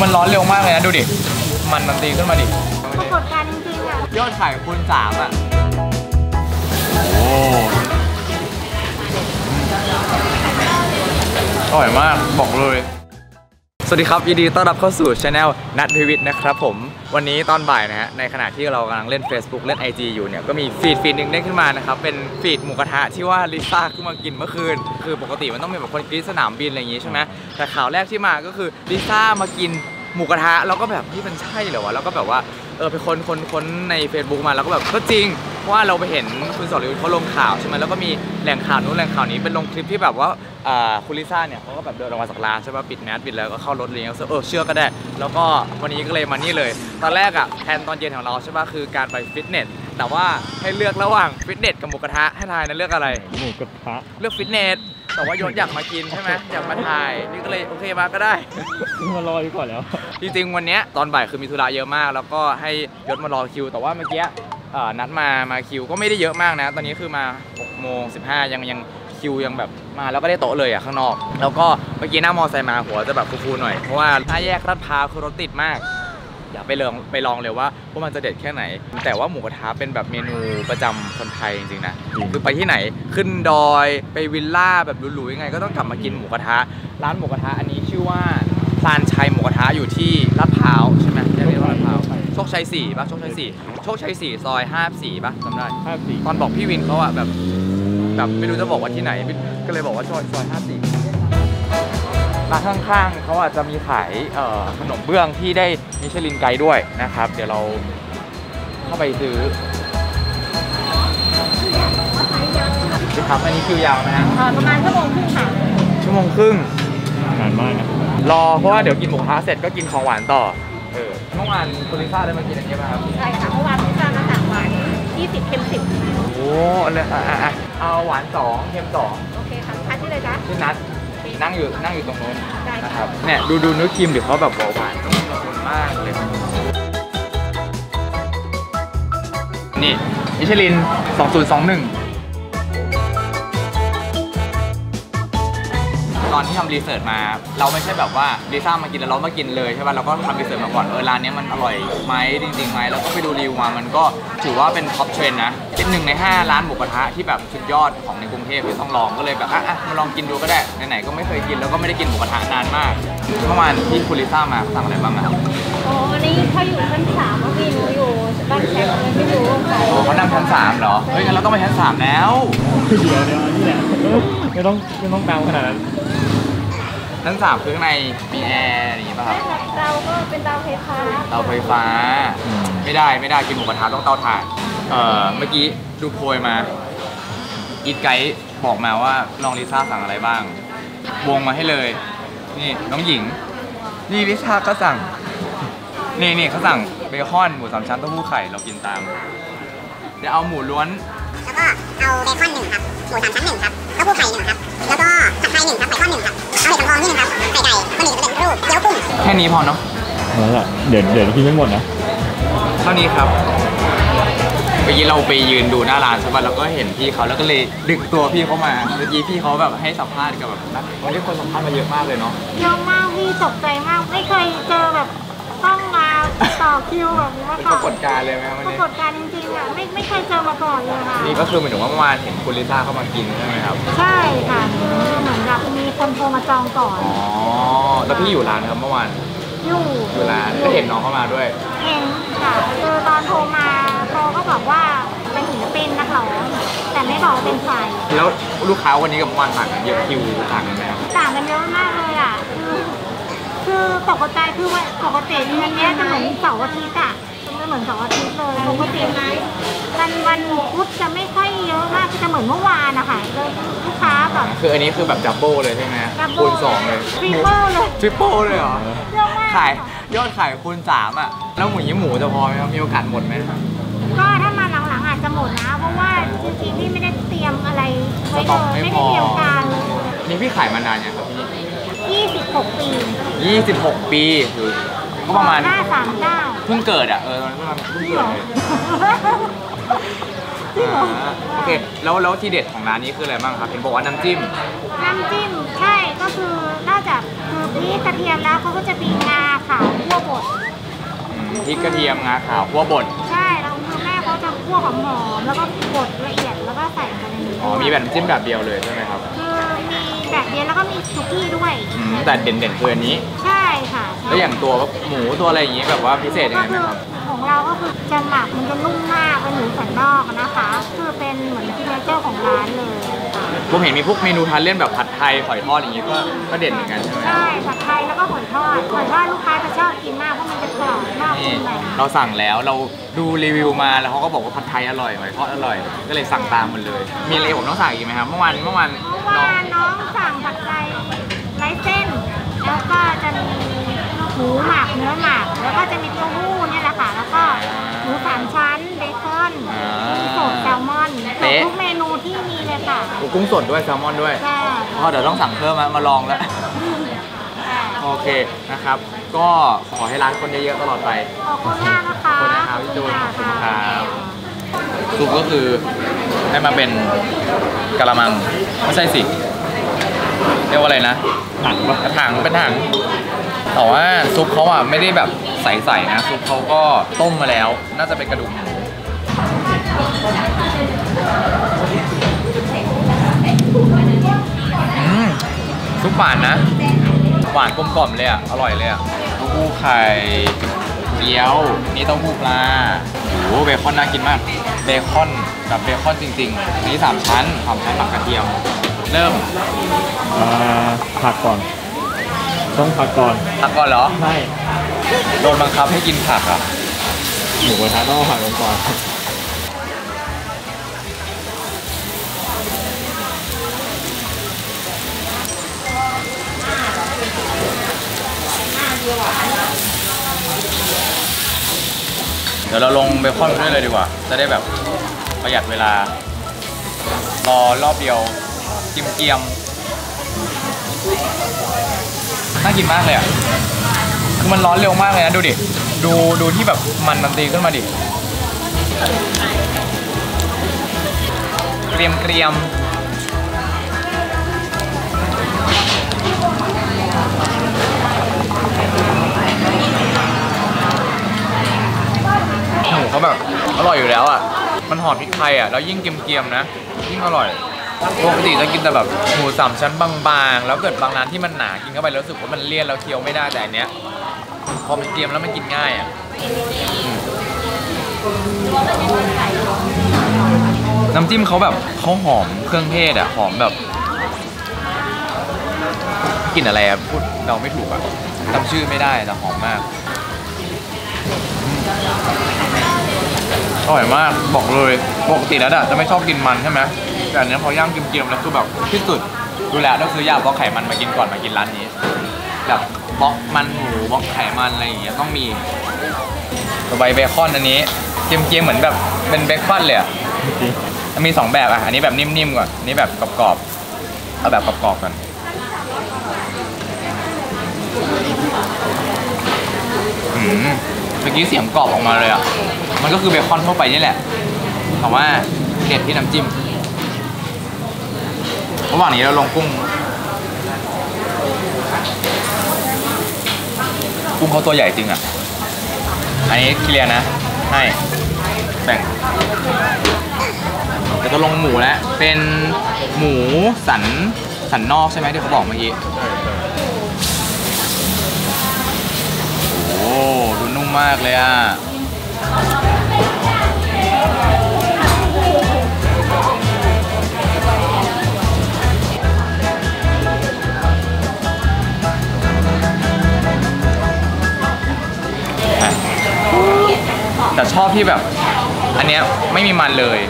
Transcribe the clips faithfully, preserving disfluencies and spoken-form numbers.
มันร้อนเร็วมากเลยนะดูดิมันมันตีขึ้นมาดิปรากฏการณ์จริงๆอ่ะยอดขายคูณสามอ่ะโอ้อร่อยมากบอกเลยสวัสดีครับยินดีต้อนรับเข้าสู่ช anel นัทพิวิทย์นะครับผมวันนี้ตอนบ่ายนะฮะในขณะที่เรากำลังเล่น Facebook เล่น ไอ จี อยู่เนี่ยก็มีฟีดฟีดหนึ่งได้ขึ้นมานะครับเป็นฟีดหมูกระทะที่ว่าลิซ่าขึ้นมากินเมื่อคืนคือปกติมันต้องมีแบบคนกรี๊ดสนามบินอะไรอย่างงี้ใช่ไหมแต่ข่าวแรกที่มาก็คือลิซ่ามากินหมูกระทะแล้วก็แบบที่มันใช่เหรอวะแล้วก็แบบว่าเออไปคนคนคนใน Facebook มาแล้วก็แบบก็จริงเพราะว่าเราไปเห็นคุณสรยุทธ์เขาลงข่าวใช่ไหมแล้วก็มีแหล่งข่าวนู้นแหล่งข่าวนี้เป็นลงคลิปที่แบบว่าคุณลิซ่าเนี่ยเขาก็แบบเดินออกมาจากร้านใช่ป่ะปิดแมสปิดแล้วก็เข้ารถเลยเออเชื่อก็ได้แล้วก็วันนี้ก็เลยมานี่เลยตอนแรกอ่ะแผนตอนเย็นของเราใช่ป่ะคือการไปฟิตเนสแต่ว่าให้เลือกระหว่างฟิตเนสกับหมูกระทะให้ทายนะเลือกอะไรหมูกระทะเลือกฟิตเนสแต่ว่ายศอยากมากินใช่ไหมอยากมาถ่ายนี่ก็เลยโอเคมาก็ได้มารออยู่ก่อนแล้วจริงๆวันนี้ตอนบ่ายคือมีธุระเยอะมากแล้วก็ให้ยศมารอคิวแต่ว่าเมื่อกี้นัดมามาคิวก็ไม่ได้เยอะมากนะตอนนี้คือมาหกโมงสิบห้ายังยังคิวยังแบบมาแล้วก็ได้โต๊ะเลยอ่ะข้างนอกแล้วก็เมื่อกี้นั่งมอไซค์มาหัวจะแบบฟูๆหน่อยเพราะว่าถ้าแยกลาดพร้าวคือรถติดมากอยากไปลองไปลองเลยว่าว่ามันจะเด็ดแค่ไหนแต่ว่าหมูกระทะเป็นแบบเมนูประจำคนไทยจริงๆนะคือไปที่ไหนขึ้นดอยไปวิลล่าแบบหรูๆยังไงก็ต้องกลับมากินหมูกระทะร้านหมูกระทะอันนี้ชื่อว่าพลานชัยหมูกระทะอยู่ที่ลาดพร้าวใช่ไหมใช่ไหมลาดพร้าวโชคชัยสี่ป่ะโชคชัยสี่โชคชัยสี่ซอยห้าสี่ป่ะจำได้ห้าสี่ตอนบอกพี่วินเขาอะแบบแบบไม่รู้จะบอกว่าที่ไหนก็เลยบอกว่าซอยซอยห้าสี่ร้านข้างๆเขาอาจจะมีขายขนมเบื้องที่ได้มิชลินไกด์ด้วยนะครับเดี๋ยวเราเข้าไปซื้อครับอันนี้คิวยาวนะฮะประมาณชั่วโมงครึ่งค่ะชั่วโมงครึ่งนานมากนะรอเพราะว่าเดี๋ยวกินหมูกระทะเสร็จก็กินของหวานต่อเออเมื่อวานคุณลิซ่าได้มากินอันนี้ป่ะครับใช่ค่ะเมื่อวานลิซ่ามาสั่งหวานยี่สิบเค็มสิบโอ้เลยอ่ะอ่ะเอาหวานสองเค็มสองโอเคค่ะทานที่เลยจ้ะที่นัดนั่งอยู่นั่งอยู่ตรงโน้นนะครับเนี่ยดูดูเนื้อครีมเดี๋ยวเขาแบบหวานละมุนมากเลยนี่มิชลินสองศูนย์สองหนึ่งตอนที่ทำรีเสิร์ชมาเราไม่ใช่แบบว่าลิซ่ามากินแล้วเรามากินเลยใช่ป่ะเราก็ทำรีเสิร์ชมาก่อนเออร้านนี้มันอร่อยไหมจริงๆไหมแล้วก็ไปดูรีวิวมามันก็ถือว่าเป็นท็อปเทรนด์นะเป็นหนึ่งในห้าร้านหมูกระทะที่แบบสุดยอดของในกรุงเทพที่ต้องลองก็เลยแบบอ่ะอ่ะมาลองกินดูก็ได้ไหนๆก็ไม่เคยกินแล้วก็ไม่ได้กินหมูกระทะนานมากเมื่อวานที่คุณลิซ่ามาสั่งอะไรบ้างครับโอ้วันนี้เขาอยู่ชั้นสามพี่หนูอยู่บ้านแขกเลยไม่รู้โอ้เขานั่งชั้นสามเหรอเฮ้ยงั้นเราต้องไปชั้นสามแล้วเดี๋ยวเดี๋ยวนี่แหละไม่ต้องไม่ต้องตามขนาดนั้นชั้นสามคือข้างในมีแอร์อย่างงี้ป่ะครับเตาก็เป็นเตาไฟฟ้าเตาไฟฟ้าไม่ได้ไม่ได้กินหมูกระทะต้องเตาถ่านเอ่อเมื่อกี้ดูโพยมาอีทไกด์บอกมาว่าลองลิซ่าสั่งอะไรบ้างวงมาให้เลยนี่น้องหญิงนี่ลิซ่าก็สั่งนี่นี่เขาสั่งเบคอนหมูสามชั้นเต้าหู้ไข่เรากินตามเดี๋ยวเอาหมูล้วนแล้วก็เอาเบคอนหนึ่งครับหมูสามชั้นหนึ่งครับเต้าหู้ไข่หนึ่งครับแล้วก็ผัดไทยหนึ่งครับไข่ทอดหนึ่งครับเอาเห็ดสำรองนี่หนึ่งครับไข่ไก่บะหมี่สำเร็จรูปเกี๊ยวกุ้งแค่นี้พอเนาะนั่นแหละเดี๋ยวเดี๋ยวกินไม่หมดนะเท่านี้ครับเมื่อกี้เราไปยืนดูหน้าร้านใช่ป่ะแล้วก็เห็นพี่เขาแล้วก็เลยดึงตัวพี่เขามาเมื่อกี้พี่เขาแบบให้สัมภาษณ์กับแบบนักวันนี้คนสัมภาษณ์มาเยอะมากเลยเนาะเยอะมากพี่ตกใจมากไม่เคยเจอแบบต้องมาต่อคิวแบบนี้มาก่อนปรากฏการณ์เลยไหมวันนี้ปรากฏการณ์จริงๆอ่ะไม่ไม่เคยเจอมาก่อนเลยค่ะนี่ก็คือเหมือนว่าเมื่อวานเห็นคุณลิซ่าเข้ามากินใช่ไหมครับใช่ค่ะเหมือนกับมีคนโทรมาจองก่อนอ๋อแล้วพี่อยู่ร้านครับเมื่อวานอยู่อยู่ร้านก็เห็นน้องเข้ามาด้วยเห็นค่ะคือตอนโทรมาโทรก็บอกว่าเป็นศิลปินนักร้องแต่ไม่บอกเป็นใครแล้วลูกค้าวันนี้กับเมื่อวานต่างกันเยอะคิวต่างกันไหมครับต่างกันเยอะมากเลยอ่ะคือคือตกใจคือว่าปกติเดือนนี้จะเหมือนเสาร์อาทิตย์อ่ะไม่เหมือนเสาร์อาทิตย์เลยปกติไหมวันวันพุธจะไม่ค่อยเยอะมากจะเหมือนเมื่อวานนะคะลูกค้าแบบคืออันนี้คือแบบดับเบิลเลยใช่ไหมคูณสองเลยทริปเปิลเลยทริปเปิลเลยเหรอขายยอดขายคูณสามอ่ะแล้วหมูยี่หมูจะพอไหมครับมีโอกาสหมดไหมก็ถ้ามาหลังๆอาจจะหมดนะเพราะว่าจริงๆพี่ไม่ได้เตรียมอะไรไว้เลยไม่ได้เตรียมการเลยนี่พี่ขายมานานยังครับพี่ยี่สิบหกปียี่สิบหกปีคือก็ประมาณห้าสามเก้าเพิ่งเกิดอ่ะเออเพิ่งเพิ่งเกิดเลยโอเคแล้วแล้วที่เด็ดของร้านนี้คืออะไรบ้างครับเห็นบอกว่าน้ำจิ้มน้ำจิ้มใช่ก็คือนอกจากคือพริกกระเทียมแล้วเขาก็จะมีงาขาวดริกกระเทียมงาขาวคั่วบดใช่แล้วคือแม่เขาจะคั่วหอมๆแล้วก็บดละเอียดแล้วก็ใส่ไปในนี้อ๋อมีแบบจิ้มแบบเดียวเลยใช่ไหมครับคือมีแบบเดียวแล้วก็มีซุกี้ด้วยแต่เด่นๆคืออันนี้ใช่ค่ะแล้วอย่างตัวหมูตัวอะไรอย่างนี้แบบว่าพิเศษยังไงไหมครับของเราก็คือจะหมักมันจะนุ่มมากเป็นหมูสันนอกนะคะคือเป็นเหมือนซิกเนเจอร์ของร้านเลยผมเห็นมีพวกเมนูทานเล่นแบบผัดไทยหอยทอดอย่างนี้ก็ก็เด่นเหมือนกันใช่ไหมใช่ผัดไทยแล้วก็หอยทอดหอยทอดลูกค้าจะชอบกินมากเพราะมันจะกรอบมากนี่เราสั่งแล้วเราดูรีวิวมาแล้วเขาก็บอกว่าผัดไทยอร่อยหอยทอดอร่อยก็เลยสั่งตามหมดเลยมีอะไรผมต้องสั่งอีกไหมครับเมื่อวานเมื่อวานเมื่อวานน้องสั่งผัดไทยไร้เส้นแล้วก็จะมีหมูหมักเนื้อหมักแล้วก็จะมีเต้าหู้เนี่ยแหละค่ะแล้วก็หมูสามชั้นเบคอนมีสดแซลมอนทุกเมนูที่มีเลยค่ะกุ้งสดด้วยแซลมอนด้วยก็เดี๋ยวต้องสั่งเพิ่มมามาลองแล้วโอเคนะครับก็ขอให้ร้านคนเยอะๆตลอดไปขอบคุณมากนะคะขอบคุณนะครับพี่จูนขอบคุณครับซุปก็คือได้มาเป็นกะละมังไม่ใช่สิเรียกว่าอะไรนะถังปะกระถางเป็นถังแต่ว่าซุปเขาอ่ะไม่ได้แบบใสๆนะซุปเขาก็ต้มมาแล้วน่าจะเป็นกระดูกหมูอืมซุปหวานนะหวานกลมกล่อมเลยอ่ะอร่อยเลยอ่ะเต้าหู้ไข่เกี๊ยวนี่เต้าหู้ปลาโอ้เบคอนน่ากินมากเบคอนกับเบคอนจริงๆนี่สามชั้นสามชั้นหมักกระเทียมเริ่มผักก่อนต้องผักก่อนผักก่อนเหรอใช่โดนบังคับให้กินผักอ่ะหมูกระทะต้องผักลงก่อนเดี๋ยวเราลงเบคอนด้วยเลยดีกว่าจะได้แบบประหยัดเวลารอรอบเดียวเกียมๆน่ากินมากเลยอ่ะคือมันร้อนเร็วมากเลยนะดูดิดูดูที่แบบมันมันตีขึ้นมาดิเกรียมเกรียมหมูเขาแบบอร่อยอยู่แล้วอ่ะมันหอมพริกไทยอ่ะแล้วยิ่งเกรียมๆนะยิ่งอร่อยปกติจะกินแต่แบบหมูสามชั้นบางๆแล้วเกิดบางร้านที่มันหนากินเข้าไปแล้วรู้สึกว่ามันเลี่ยนแล้วเคี้ยวไม่ได้แต่อันเนี้ยพอมันเกรียมแล้วมันกินง่ายอ่ะน้ำจิ้มเขาแบบเขาหอมเครื่องเทศอ่ะหอมแบบกลิ่นอะไรอ่ะพูดเราไม่ถูกอ่ะจำชื่อไม่ได้แต่หอมมากอร่อยมากบอกเลยปกติแล้วอะจะไม่ชอบกินมันใช่ไหมแต่อันนี้พอย่างเกรียมๆแล้วคือแบบที่สุดดูแลต้องซื้อยาบล็อกไขมันมากินก่อนมากินร้านนี้แบบบล็อกมันหมูบล็อกไขมันอะไรอย่างเงี้ยต้องมีตัวใบเบคอนอันนี้เกรียมๆเหมือนแบบเป็นเบคอนเลยอะมันมีสองแบบอะอันนี้แบบนิ่มๆก่อนอันนี้แบบกรอบๆเอาแบบกรอบๆก่อนอืมเมื่อกี้เสียงกรอบออกมาเลยอ่ะมันก็คือเบคอนทั่วไปนี่แหละแต่ว่าเผ็ดที่น้ำจิ้มระหว่างนี้เราลงกุ้งกุ้งเขาตัวใหญ่จริงอ่ะอันนี้เคลียร์นะให้แบ่งเดี๋ยวจะลงหมูแล้วเป็นหมูสันสันนอกใช่ไหมที่เขาบอกเมื่อกี้โอ้ดูนุ่มมากเลยอ่ะแต่ชอบที่แบบอันเนี้ยไม่มีมันเลย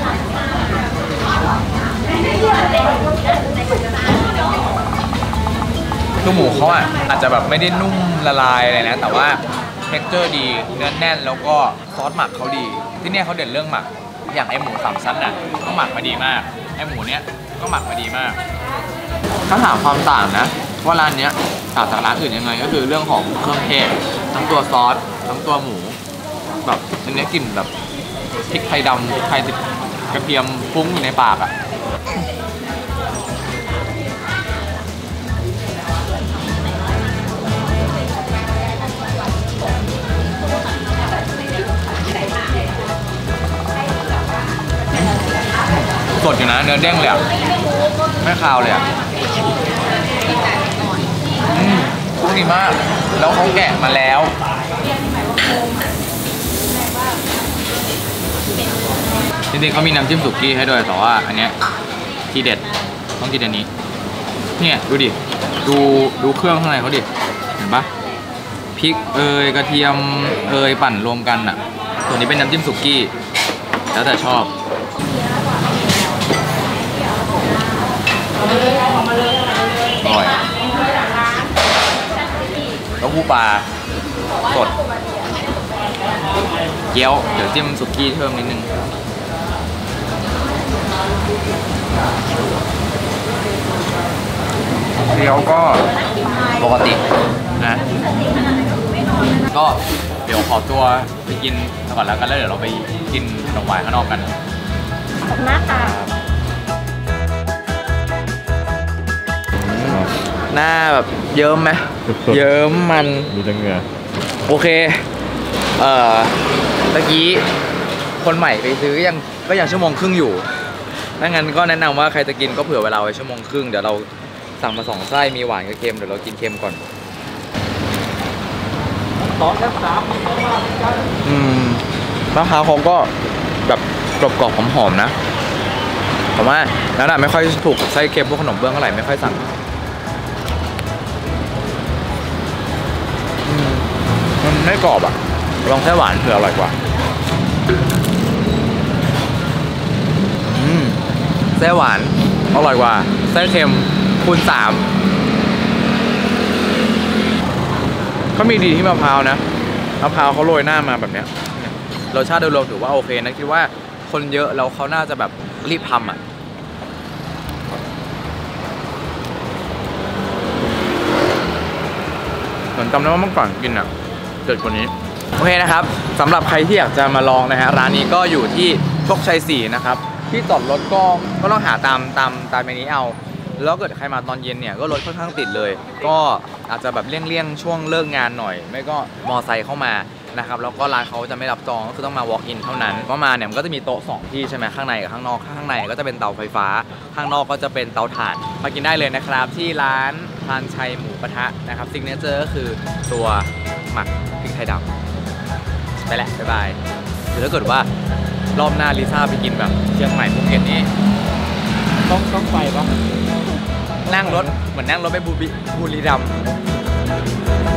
คือหมูเขาอ่ะอาจจะแบบไม่ได้นุ่มละลายอะไรนะแต่ว่าเท็กเจอร์ดีเนื้อแน่นแล้วก็ซอสหมักเขาดีที่เนี่ยเขาเด่นเรื่องหมักอย่างไอหมูสามชั้นน่ะก็หมักมาดีมากไอหมูเนี้ยก็หมักมาดีมากถ้าถามความต่างนะว่าร้านเนี้ยต่างจากร้านอื่นยังไงก็คือเรื่องของเครื่องเทศทั้งตัวซอสทั้งตัวหมูแบบอันนี้กลิ่นแบบพริกไทยดำพริกไทยกระเทียมฟุ้งอยู่ในปากอ่ะสดอยู่นะเนื้อเด้งเลยอ่ะไม่คาวเลยอ่ะอืมกุ้งดีมากแล้วเขาแกะมาแล้วจริงๆเขามีน้ำจิ้มสุกี้ให้ด้วยแต่ว่าอันเนี้ยทีเด็ดต้องกินอันนี้เนี่ยดูดิดูดูเครื่องข้างในเขาดิเห็นปะพริกเอยกระเทียมเอยปั่นรวมกันอ่ะส่วนนี้เป็นน้ำจิ้มสุกี้แล้วแต่ชอบอร่อยเต้าหู้ปลาสดเกี๊ยวเดี๋ยวจิ้มสุกี้เพิ่มนิดนึงเกี๊ยวก็ปกตินะก็เดี๋ยวขอตัวไปกินก่อนแล้วกันแล้วเดี๋ยวเราไปกินขนมหวานข้างนอกกันขอบคุณมากค่ะหน้าแบบเยิ้มไหมเยิ้มมันมีแต่เหงื่อโอเคเอ่อเมื่อกี้คนใหม่ไปซื้อยังก็ยังชั่วโมงครึ่งอยู่ถ้างั้นก็แนะนำว่าใครจะกินก็เผื่อเวลาไว้ชั่วโมงครึ่งเดี๋ยวเราสั่งมาสองไส้มีหวานกับเค็มเดี๋ยวเรากินเค็มก่อนอืมมะพร้าวเขาก็แบบกรอบๆหอมๆนะผมว่าแล้วน่ะไม่ค่อยถูกไส้เค็มพวกขนมเบื้องเท่าไหร่ไม่ค่อยสั่งมันไม่กรอบอ่ะลองไส้หวานเผื่ออร่อยกว่าอืมไส้หวานอร่อยกว่าไส้เค็มคูณสามเขามีดีที่มะพร้าวนะมะพร้าวเขาโรยหน้ามาแบบเนี้ยรสชาติโดยรวมถือว่าโอเคนะคิดว่าคนเยอะแล้วเขาน่าจะแบบรีบทำอ่ะเหมือนจำได้ว่าเมื่อก่อนกินอ่ะเด็ดกว่านี้โอเคนะครับสำหรับใครที่อยากจะมาลองนะฮะร้านนี้ก็อยู่ที่โชคชัยสี่นะครับที่จอดรถก็ก็ต้องหาตามตามตามเมนูเอาแล้วเกิดใครมาตอนเย็นเนี่ยก็รถค่อนข้างติดเลยก็อาจจะแบบเลี่ยงๆช่วงเลิกงานหน่อยไม่ก็มอไซค์เข้ามานะครับแล้วก็ร้านเขาจะไม่รับจองก็คือต้องมา walk in เท่านั้นก็มาเนี่ยมันก็จะมีโต๊ะสองที่ใช่ไหมข้างในกับข้างนอกข้างในก็จะเป็นเตาไฟฟ้าข้างนอกก็จะเป็นเตาถ่านมากินได้เลยนะครับที่ร้านพานชัยหมูกระทะนะครับซิกเนเจอร์ก็คือตัวหมักพริกไทยดำไปแหละบ๊ายบายหรือถ้าเกิดว่ารอบหน้าลิซ่าไปกินแบบเชียงใหม่ภูเก็ตนี่ต้องต้องไปปะนั่งรถเหมือนนั่งรถไปบุรีบุรีรัมย์